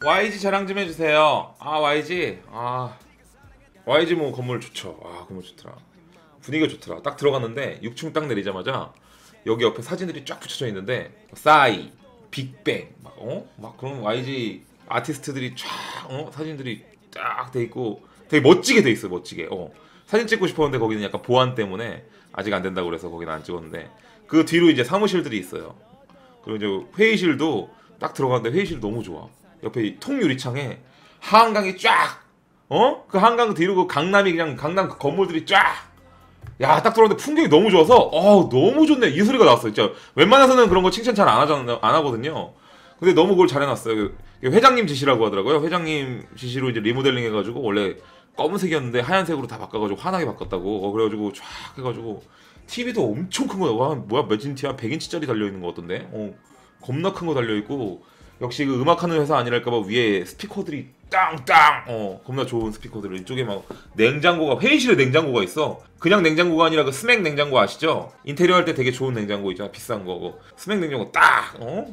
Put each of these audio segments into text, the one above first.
YG 자랑 좀 해주세요. 아 YG YG 뭐 건물 좋죠. 아 건물 좋더라. 분위기가 좋더라. 딱 들어갔는데 6층 딱 내리자마자 여기 옆에 사진들이 쫙 붙여져 있는데 싸이, 빅뱅 막 그런 YG 아티스트들이 쫙 사진들이 딱 돼 있고 되게 멋지게 돼 있어. 멋지게 사진 찍고 싶었는데 거기는 약간 보안 때문에 아직 안 된다고 그래서 거기는 안 찍었는데 그 뒤로 이제 사무실들이 있어요. 그리고 이제 회의실도 딱 들어갔는데 회의실 너무 좋아. 옆에 통유리창에 한강이 쫙 그 한강 뒤로 그 강남이 그냥 강남 그 건물들이 쫙 야 딱 들어왔는데 풍경이 너무 좋아서 너무 좋네 이 소리가 나왔어. 진짜 웬만해서는 그런 거 칭찬 잘 안 하거든요. 근데 너무 그걸 잘 해놨어요. 회장님 지시라고 하더라고요. 회장님 지시로 이제 리모델링 해가지고 원래 검은색이었는데 하얀색으로 다 바꿔가지고 환하게 바꿨다고. 그래가지고 쫙 해가지고 TV도 엄청 큰 거야. 뭐야 몇 인치야? 100인치짜리 달려있는 거 같던데. 겁나 큰 거 달려있고 역시 그 음악하는 회사 아니랄까봐 위에 스피커들이 땅땅 겁나 좋은 스피커들을 이쪽에 막 냉장고가 회의실에 냉장고가 있어. 그냥 냉장고가 아니라 그 스맥 냉장고 아시죠? 인테리어 할 때 되게 좋은 냉장고 있잖아. 비싼 거 스맥 냉장고 딱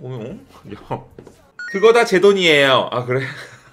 그거 다 제 돈이에요. 아 그래?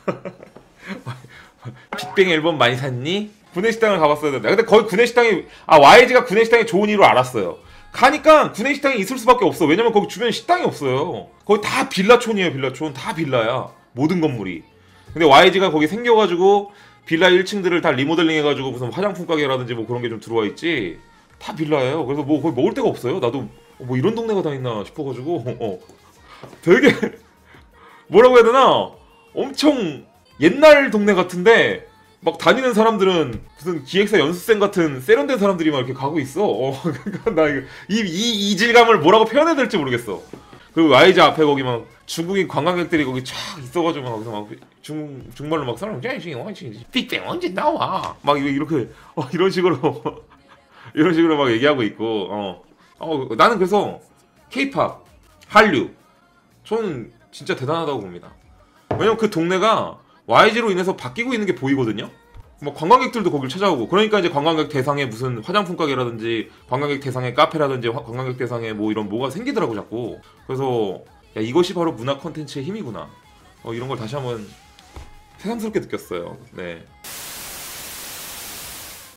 빅뱅 앨범 많이 샀니? 구내식당을 가봤어야 된다. 근데 거기 구내식당이 YG가 구내식당이 좋은 이유로 알았어요. 가니까 구내식당이 있을 수밖에 없어. 왜냐면 거기 주변에 식당이 없어요. 거기 다 빌라촌이에요. 빌라촌 다 빌라야. 모든 건물이. 근데 YG가 거기 생겨가지고 빌라 1층들을 다 리모델링 해가지고 무슨 화장품 가게라든지 뭐 그런 게 좀 들어와 있지. 다 빌라예요. 그래서 뭐 거기 먹을 데가 없어요. 나도 뭐 이런 동네가 다 있나 싶어가지고 되게 뭐라고 해야 되나 엄청 옛날 동네 같은데 막 다니는 사람들은 무슨 기획사 연습생 같은 세련된 사람들이 막 이렇게 가고 있어. 그러니까 나 이 이질감을 뭐라고 표현해야 될지 모르겠어. 그리고 YG 앞에 거기 막 중국인 관광객들이 거기 쫙 있어가지고 막 거기서 막 중말로 막 사람 빅뱅 언제 나와? 막 이렇게 이런 식으로 이런 식으로 막 얘기하고 있고 나는 그래서 K-팝, 한류 저는 진짜 대단하다고 봅니다. 왜냐면 그 동네가 YG로 인해서 바뀌고 있는 게 보이거든요. 뭐 관광객들도 거길 찾아오고 그러니까 이제 관광객 대상에 무슨 화장품 가게라든지 관광객 대상에 카페라든지 관광객 대상에 뭐 이런 뭐가 생기더라고 자꾸. 그래서 야 이것이 바로 문화 콘텐츠의 힘이구나. 이런 걸 다시 한번 새삼스럽게 느꼈어요. 네.